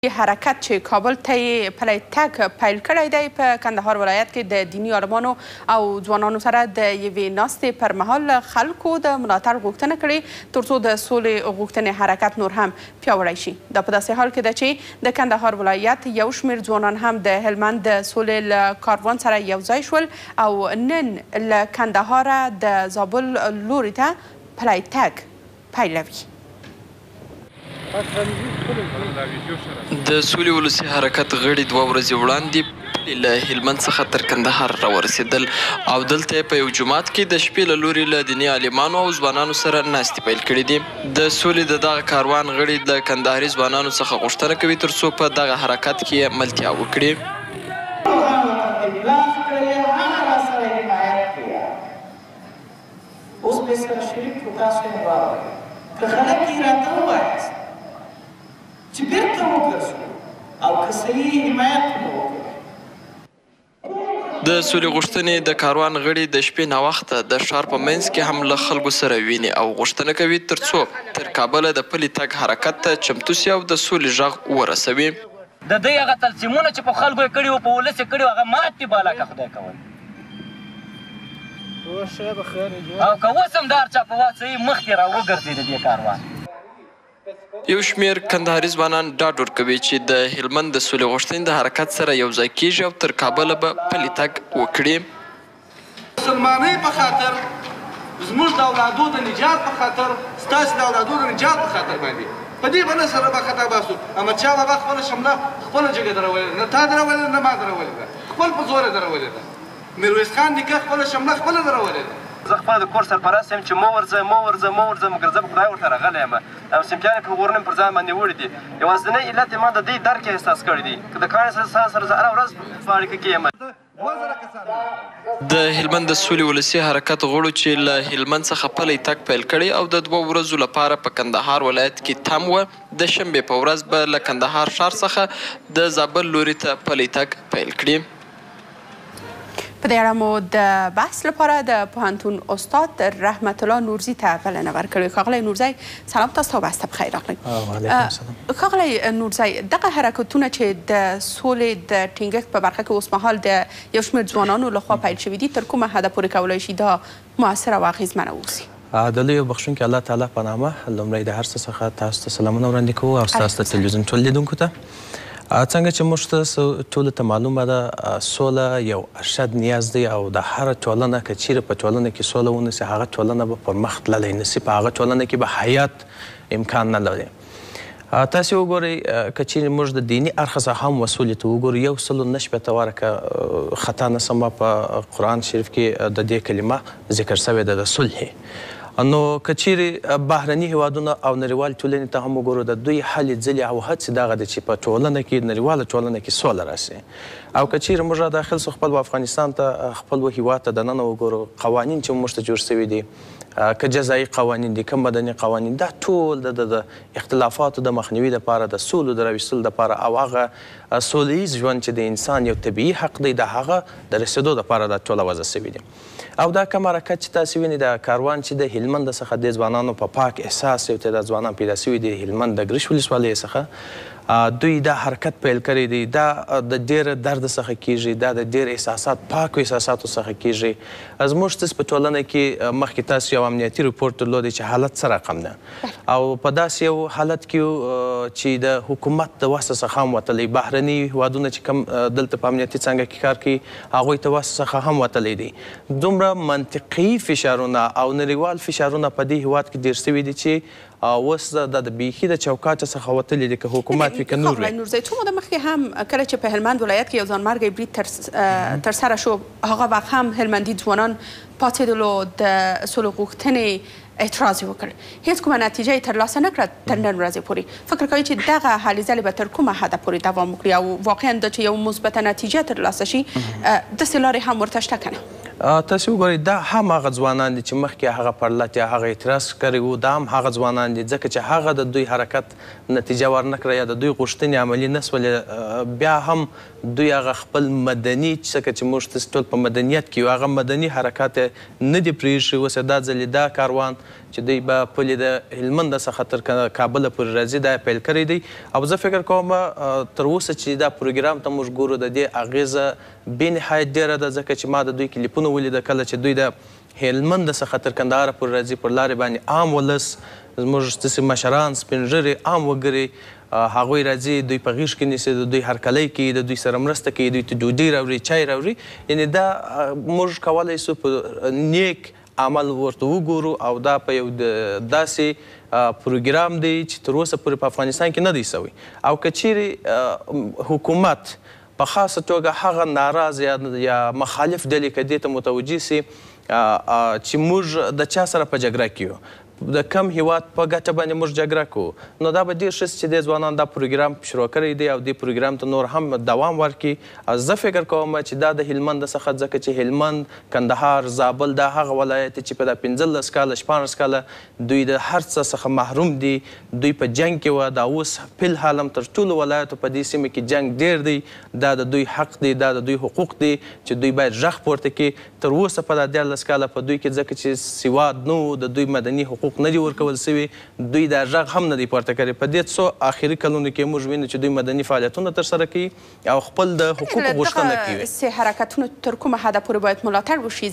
حرکت چې کابل ته یې پلی تګ پیل کړی دی په کندهار ولایت کې د دیني عالمانو او ځوانانو سره د یوې ناستې پر مهال خلکو د ملاتړ غوښتنه کړې تر څو د سولې غوښتنې حرکت نور هم پیاوړی شي. دا په داسې حال کې ده چې د کندهار ولایت یو شمېر ځوانان هم د هلمند د سولې له کاروان سره یو ځای شول او نن له کندهاره د زابل لوري ته پلی تګ پیلوي. د سولې ولسي حرکت غړي 2 ورځې وړاندې پلي له هلمند څخه تر کندهار راورسېدل او دلته یې په یو جومات کې د شپې له لوري له دیني عالمانو او ځوانانو سره ناستې پیل کړي دي. د سولې د دغه کاروان غړي د کندهاري ځوانانو څخه غوښتنه کوي تر څو په دغه حرکت کې ملتیا وکړي. چې بیرته وګرځو او که صحیح حمایت مو وکړو. د سولې غوښتنې د کاروان غړي د شپې ناوخته د ښار په منځ کې هم له خلکو سره ویني او غوښتنه کوي تر څو تر کابله د پلي تګ حرکت ته چمتو سي او د سولې غږ ورسوي. د دوی هغه تلسیمونه چې په خلکو یې کړي وو په ولس یې کړي وو هغه مات دي بالا که خدای کول او که اوس هم د هر چا په واک صحیح مخکې را وګرځي د دې کاروان. یو شمېر کندهاري ځوانان ډاډ ورکوي چې د هلمند د سولې غوښتنې د حرکت سره یو ځای کیږي او تر کابله به پلي تګ وکړي. مسلمانۍ په خاطر زموږ د اولادو د نجات په خاطر ستاسې د اولادو د نجات په خاطر باندې په دې باندې سره به خطا باسو. احمدشاه بابا خپله شمله خپله جګه درولې نه تا درولې نه ما درولې ده خپل په زوره درولې ده. میرویس خان نیکه خپله شمله خپله درولې ده. زه خپله د کور سرپرست یم چې مه ورځه مګر زه په خدای ورته راغلی یم او سیمپیان یې په غرونه مې پر ځان باندې وړي دي. یوازینی علت یې ما د دې درک احساس کړی دی که د کاڼي سره زه هره ورځ په اړیکه کې یم. د هلمند د سولې ولسي حرکت غړو چې له هلمند څخه پلی تګ پیل کړی او د 2 ورځو لپاره په کندهار ولایت کې تم وه د شنبې په ورځ به له کندهار ښار څخه د زابل لوري ته پلی تګ پیل کړي. په دې اړه مو د بحث لپاره د پوهنتون استاد رحمت الله نورزي ته بلنه ورکړې. ښاغلی نورزی سلام تاسو ته بحث ته بخیر راغلی. ښاغلی نورزی دغه حرکتونه چې د سولې د ټینګښت په برخه کې اوسمهال د یو شمېر ځوانانو لخوا پیل شوي دي تر کومه حده پورې کولی شي دا مؤثره او اغېزمنه واوسي؟ د لوی بخښونکي الله تعالی په نامه لومړی د هر څه څخه تاسو ته سلامونه وړاندې کوو او ستاسو د تلویزیون ټول لیدونکو ته. څنګه چې موږ ته ټولو ته معلومه ده سوله یو ارشد نیاز دی او د هره ټولنه که چیرې په ټولنه کې سوله ونیسي هغه ټولنه به پرمخ تللی نسي په هغه ټولنه کې به حیات امکان نه لري. تاسې وګورئ که چیرې موږ د دیني اړخه څخه هم سولې ته وګورو 149 واره که خطا نه سمه په قرآن شریف کې د دې کلمه ذکر شوې ده د صلح. نو که چیرې بهرني هیوادونه او نړیوالې ټولنې ته هم وګورو د دوی هلې ځلې او هڅې دغه دی چې په ټولنه کې نړیواله ټولنه کې سوله راسي. او که چیرې موږ داخل سو خپل افغانستان ته خپل هیواد ته دننه وګورو قوانین چې موږ ته جوړ شوي دي که جزایي قوانین دي که مدني قوانین دا ټول د اختلافاتو د مخنیوي دپاره د سولو د راویستلو دپاره او هغه سوله ییز ژوند چې د انسان یو طبیعي حق دی د هغه د رسېدو دپاره دا ټوله وضع شوي دي. او دا کوم حرکت چې تاسې وینئ د کاروان چې د هلمند څخه د ځوانانو په پاک احساس یو تعداد ځوانان پیدا شوي دي هلمند د ګرش ولسوالۍ څخه دوی دا حرکت پیل کړی دی دا د ډېر درد څخه کیږي دا د ډېر احساسات پاکو احساساتو څخه کیږي. زموږ څه په ټولنه کې مخکې تاسو یو امنیتي رپورټ درلودی چې حالت څه رقم ده او په داسې یو حالت کې چې د حکومت د وسه څخه هم وتلی بهرني هیوادونه چې کوم دلته په امنیتي څانګه کې کار کوي هغوی ته وسه څخه هم وتلی دي. دومره منطقي فشارونه او نړیوال فشارونه په دې هیواد کې ډېر شوي دي چې اوس د بیخي د چوکاټه څخه وتلي دي که حکومت وي که نور وي. نورزی څو موده مخکې هم کله چې په هلمند ولایت کې یو ځانمرګی برید ترسره شو هغه وخت هم هلمندي ځوانان پاڅېدلو د سولې غوښتنې اعتراض یې وکړ هېڅ کومه نتیجه یې ترلاسه نه کړه تر نن ورځې پورې. فکر کوئ چې دغه هلې ځلې به تر کومه حده پورې دوام وکړي او واقعا دا چې یو مثبته نتیجه ترلاسه شي داسې لارې هم ورته شته که نه؟ تاسو وګورئ دا هم هغه ځوانان دي چې مخکې هغه پرلت یا هغه اعتراض کړی و، دا هم هغه ځوانان دي ځکه چې هغه د دوی حرکت نتیجه ورنه کړه یا د دوی غوښتنې عملي نه سولې، بیا هم دوی هغه خپل مدني څکه چې موږ تاسې ټول په مدنیت کې یو هغه مدني حرکات نه دي پرېښي. اوس دا ځلې دا کاروان چې دوی به پلې د هلمند څخه تر کابله پورې راځي دا پیل کړی دی. او زه فکر کوم تر اوسه چې دا پروګرام ته موږ ګورو د دې اغېزه بېنهایت ډېره ده، ځکه چې ما د دوی کلیپونه ولیده کله چې دوی د هلمند څخه تر کندهاره پورې راځي، پر لارې باندې عام ولس زموږ داسې مشران سپین ږیري عام وګړي هغوی راځي، دوی په غېږ کې نیسي، د دوی هرکلی کوي، د دوی سره مرسته کوي، دوی ته ډوډۍ راوړي، چای راوړي. یعنې دا موږ کولی سو په نیک عمل ورته وګورو او دا په یو داسې پروګرام دی چې تر اوسه پورې په افغانستان کې نه دی سوی. او که چیرې حکومت په خاصه توګه هغه ناراض یا مخالف ډلې که دې ته متوجه سي چې موږ د چا سره په جګړه کې یو، د کم هیواد په ګټه باندې موږ جګړه کوو، نو دا به ډېر ښه چې دې ځوانان دا پروګرام شروع کړی دی او دې پروګرام ته نور هم دوام ورکړي. زه فکر کوم چې دا د هلمند څخه ځکه چې هلمند، کندهار، زابل دا هغه ولایت چې په دا 15 کاله 14 کاله دوی د هر څه څخه محروم دي، دوی په جنګ کې وه، دا اوس فل حال هم تر ټولو ولایتو په دې سیمه کې جنګ ډېر دی، دا د دوی حق دی، دا د دوی حقوق دی چې دوی باید غږ پورته کړي. تر اوسه په دا 14 کاله په دوی کې ځکه چې سواد نه و، د دوی مدني حقوق نه دي ورکول سوي، دوی دا غږ هم نه دی پورته کړی. په دې څو آخري کلونو کې موږ وینو چې دوی مدني فعالیتونه ترسره کوي او خپل د حقوقو غوښتنه کوي. دغه حرکتونه تر کومه حده پورې باید ملاتړ وشي؟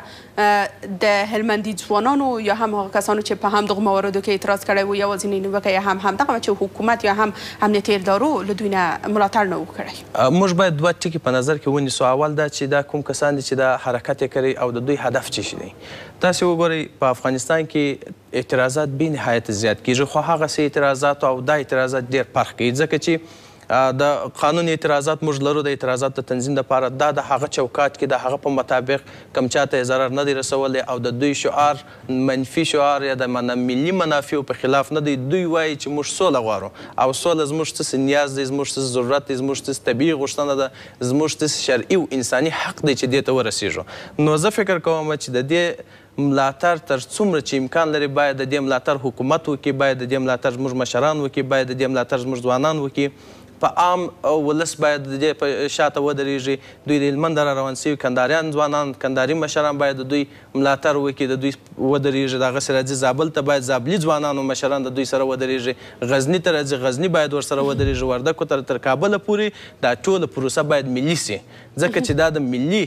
ځکه د هلمندي ځوانانو یا هم هغه کسانو چې په همدغو مواردو کې اعتراض کړی و یوازینۍ نیوکه یې همدغه چې حکومت یا هم امنیتي ادارو له دوی نه ملاتړ نه و کړی. موږ باید دوه ټکي په نظر کې ونیسو. اول دا چې دا کوم کسان دي چې دا حرکت یې کړی او د دوی هدف څه شی دی. تاسې وګورئ په افغانستان کې اعتراضات بېنهایت زیات کېږي، خو هغسې اعتراضات او دا اعتراضات ډېر فرق کوي، ځکه چې د قانون اعتراضات موږ لرو د اعتراضات د تنظیم دپاره، دا د هغه چوکات کې د هغه په مطابق کم چاته یې ضرر نه دی رسولی او د دوی شعار منفي شعار یا د ملي منافعو په خلاف نه دی. دوی وایي چې موږ سوله غواړو او سوله زموږ څه نیاز دی، زموږ څه ضرورت دی، زموږ څه طبیعي غوښتنه ده، زموږ څه شرعي او انساني حق دی چې دې ته ورسېږو. نو زه فکر کوم چې د دې ملاتړ تر څومره چې امکان لري باید د دې ملاتړ حکومت وکړي، باید د دې ملاتړ زموږ مشران وکړي، باید د دې ملاتړ زموږ ځوانان وکړي، په عام ولس باید د دې په شاته ودرېږي. دوی د هلمند را روان سوي کندهاریان ځوانان، کندهاري مشران باید د دوی ملاتړ وکړي، د دوی ودرېږي. دغسې راځي زابل ته باید زابلي ځوانان او مشران د دوی سره ودرېږي، غزني ته راځي غزني باید ورسره ودرېږي، وردګو ته تر کابله پورې دا ټوله پروسه باید ملي سي، ځکه چې دا د ملي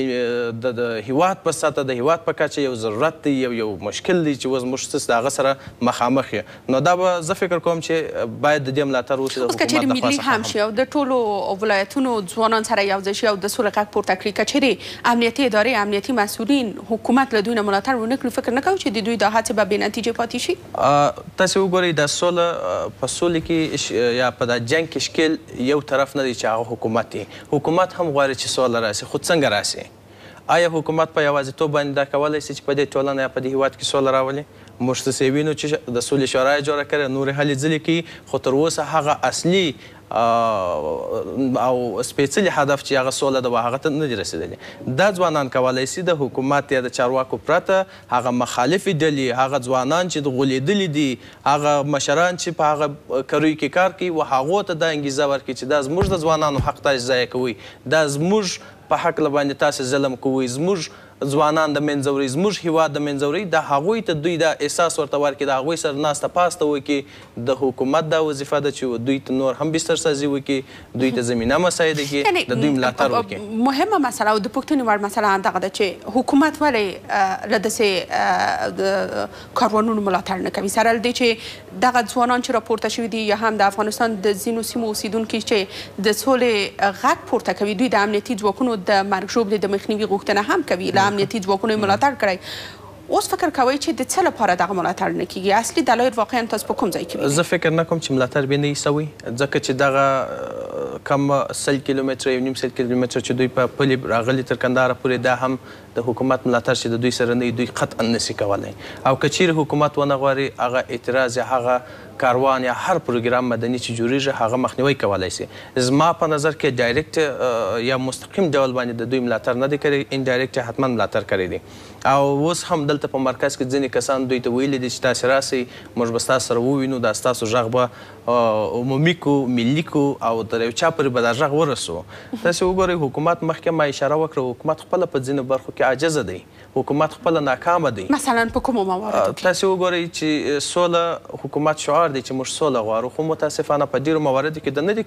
د هیواد په سطحه د هیواد په کچه یو ضرورت دی، یو مشکل دی چې اوس موږ د هغه سره مخامخ یو. نو دا به زه فکر کوم چې باید د دې ملاتړ وشي د حکومت د خوا څخه. ملي هم شي او د ټولو ولایتونو ځوانان سره یوځای شي او د سولې غږ پورته کړي. که چیرې امنیتي ادارې، امنیتي مسؤلین حکومت له دوی نه ملاتړ ونه کړي، فکر نه کوئ چې د دوی دا هڅې به بېنتیجې پاتې شي؟ تاسې وګورئ دا سوله په سولې کې یا په دا جنګ کې شکل یو طرف نه دی چې هغه حکومت دی. حکومت هم غواړي چې سوله راسي، خو څنګه راسي؟ آیا حکومت په یوازیتوب باندې دا کولی شي چې په دې ټولنه یا په دې هیواد کې سوله راولي؟ موږ تاسې وینو چې د سولې شورا یې جوړه کړې، نورې هلې ځلې کوي، خو تر اوسه هغه اصلي او سپېڅلي هدف چې هغه سوله ده هغه ته نه دي رسېدلي. دا ځوانان کولی شي د حکومت یا د چارواکو پرته هغه مخالفې ډلې، هغه ځوانان چې غولېدلي دي، هغه مشران چې په هغه کریو کې کار کوي و هغو ته دا انګیزه ورکړي چې دا زموږ د ځوانانو حق تاسې ضایع کوئ، دا زموږ په حق باندې تاسې ظلم کوئ، زموږ ځوانان د منځه وړئ، زموږ هیواد د منځه وړئ. دا هغوی ته دوی دا احساس ورته ورکړي، د هغوی سره ناسته پاسته وکړي. د حکومت دا وظیفه ده چې دوی ته نور هم بسترسازي وکړي، دوی ته زمینه مساعده کړي، د دوی ملاتړ وکړي. مهمه مسله او د پوښتنې وړ مسله همدغه ده چې حکومت ولې له داسې کاروانونو ملاتړ نه کوي، سره له دې چې دغه ځوانان چې راپورته شوي دي یا هم د افغانستان د ځینو سیمو اوسیدونکي چې د سولې غږ پورته کوي، دوی د امنیتي ځواکونو د مرګ ژوبلې د مخنیوي غوښتنه هم کوي، له امنیتي ځواکونو یې ملاتړ کړی. اوس فکر کوئ چې د څه لپاره دغه ملاتړ نه کیږي؟ اصلي دلایل واقعا تاسو په کوم ځای کې وینئ؟ زه فکر نه کوم چې ملاتړ به نه وي سوی، ځکه چې دغه کم 100 کیلومتره، 1.5 کیلومتره چې دوی په پلي راغلي تر کندهاره پورې، دا هم د حکومت ملاتړ چې د دوی سره نه وي، دوی قطعا نسي کولی. او که چیرې حکومت ونه غواړي هغه اعتراض یا هغه کاروان یا هر پروګرام مدني چې جوړیږي هغه مخنیوي کولی شي. زما په نظر کې ډایرکټ یا مستقیم ډول باندې د دوی ملاتړ نه دی کړی، انډایرکټ حتما ملاتړ کړی دی. او اوس هم دلته په مرکز کې ځینې کسان دوی ته ویلي دي چې تاسې راسئ، موږ به ستاسو سره ووینو، دا ستاسو غږ به عمومي کو، ملي کو او تر یو چا پورې به دا غږ ورسو. تاسې وګورئ حکومت مخکې ما اشاره وکړه، حکومت خپله په ځینو برخو کې عاجزه دی، حکومت خپله ناکامه دی. مثلا په کومو مواردو کې تاسې وګورئ چې سوله حکومت شعار دی چې موږ سوله غواړو، خو متاسفانه په ډېرو مواردو کې د نه دي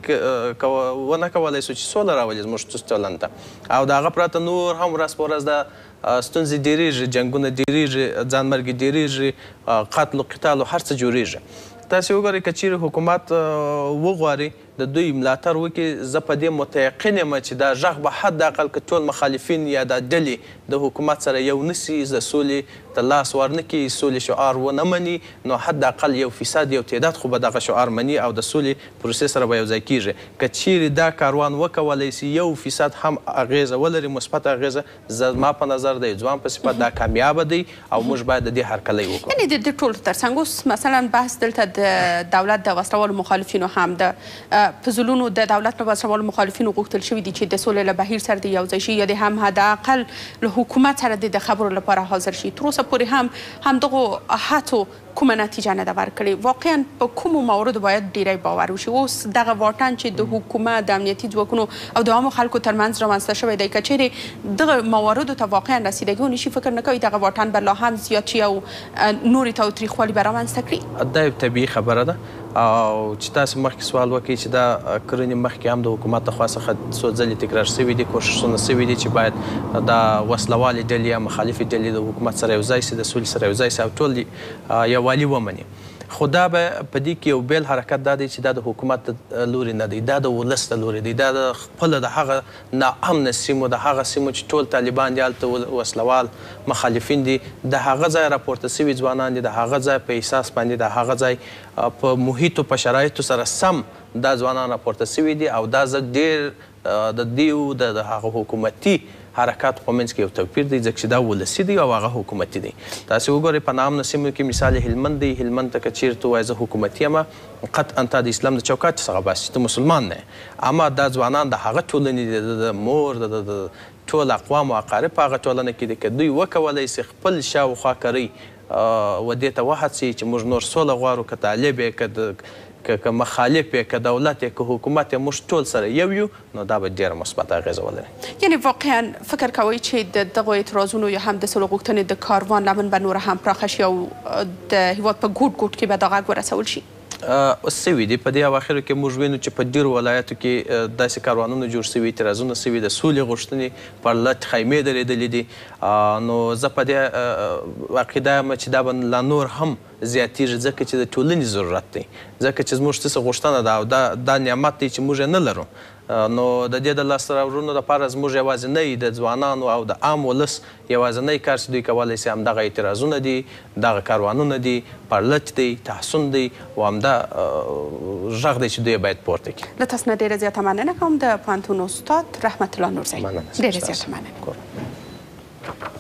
ونه کولی سو چې سوله راولي زموږ ټولنې ته. او د هغه پرته نور هم ورځ په ورځ د ستونزې ډېرېږي، جنګونه ډېرېږي، ځانمرګي ډېرېږي، قتل و قتال و هر څه جوړېږي. تاسې وګورئ که چیرې حکومت وغواړي د دوی ملاتړ وکړي، زه په دې متیقن یم چې دا غږ به حداقل که ټول مخالفین یا دا ډلې د حکومت سره یو نه سي، د سولې ته لاس ورنه کړي، سولې شعار ونه مني، نو حداقل 1% یو تعداد خو به دغه شعار مني او د سولې پروسې سره به یو ځای کېږي. که چیرې دا کاروان وکولی سي 1% هم اغېزه ولري، مثبت اغېزه، زما په نظر د ځوان په صفت دا کامیابه دی او موږ باید د دې هرکلی وکړو. یعنې د دې ټولو تر څنګ اوس مثلا بحث دلته د دولت د وسلوالو مخالفینو هم د په ځلونو د دولت له وسلوالو مخالفینو غوښتل شوي دي چې د سولې له بهیر سره د یو ځای شي یا د هم حداقل له حکومت سره د خبرو لپاره حاضر شي. تر اوسه پورې هم همدغو هڅو کومه نتیجه نه ده ورکړې. واقعا په کومو مواردو باید ډیری باور وشي؟ اوس دغه واټن چې د حکومت، د امنیتي ځواکونو او د عامو خلکو ترمنځ رامنځته شوی دی، که چیرې دغه مواردو ته واقعا رسیدګي ونشي، فکر نه کوئ دغه واټن به لا هم زیات شي او نورې تاوتریخوالي به رامنځته کړي؟ دا یو طبیعي خبره ده. او چې تاسو مخکې سوال وکړئ چې دا کړنې مخکې هم د حکومت لخوا څخه څو ځلې تکرار شوي دي، کوښښونه شوي دي چې باید دا وسلوالې ډلې یا مخالفې ډلې د حکومت سره یو ځای سي، د سولې سره یو ځای سي او ټول یووالي ومني. خو دا به په دې کې یو بیل حرکت دا دی چې دا د حکومت لوري نه دی، دا د ولس د لوري دی، دا د خپله د هغه ناامنه سیمو، د هغه سیمو چې ټول طالبان دي هلته وسلوال مخالفین دي، د هغه ځای راپورته سوي ځوانان دي، د هغه ځای په احساس باندې، د هغه ځای په محیطو په شرایطو سره سم دا ځوانان راپورته سوي دي. او دا زه ډېر د دې د هغه حکومتي حرکاتو په منځ کې یو توپیر دی، ځکه چې دا ولسي دی او هغه حکومتي دی. تاسې وګورئ په ناامنه سیمو کې مثال هلمند دی، هلمند ته که چېرته ووایي زه حکومتي یم، قطعا تا د اسلام د چوکاټ څخه باسي، ته مسلمان نه یې. اما دا ځوانان د هغه ټولنې دي، د مور د ټول اقوام و اقارب په هغه ټولنه کې دي. که دوی وکولی سي خپل شاوخوا کرئ و دې ته وهڅوي چې موږ نور سوله غواړو، که طالب یې، که مخالف یې، که دولت یې، که حکومت یې، موږ ټول سره یو یو، نو دا به ډېره مثبت اغېزه ولري. یعنې واقعا فکر کوئ چې د دغو اعتراضونو یا هم د سولې غوښتنې د کاروان لمن به نوره هم پراخه شي او د هېواد په ګوټ ګوټ کې به دا غږ ورسول شي؟ اوس سوي دي په دې اواخرو کې موږ وینو چې په ډېرو ولایاتو کې داسې کاروانونه جوړ سوي، اعتراضونه سوي، د سولې غوښتنې پر لټ خیمې درېدلې دي. نو زه په دې عقیده یم چې دا به لا نور هم زیاتېږي، ځکه چې د ټولنې ضرورت دی، ځکه چې زموږ څه غوښتنه ده او دا نعمت دی چې موږ یې نه لرو. نو د دې د لاسته راوړنو لپاره زموږ یوازینی د ځوانانو او د عام ولس یوازینی کار چې دوی کولی سي همدغه اعتراضونه دي، دغه کاروانونه دي، پرلټ دی، تحصن دی او همدا غږ دی چې دوی باید پورته کړي. له تاسو نه ډېره زیاته مننه کوم د پوهنتون استاد رحمت الله نورزی. ډېره زیاته مننه.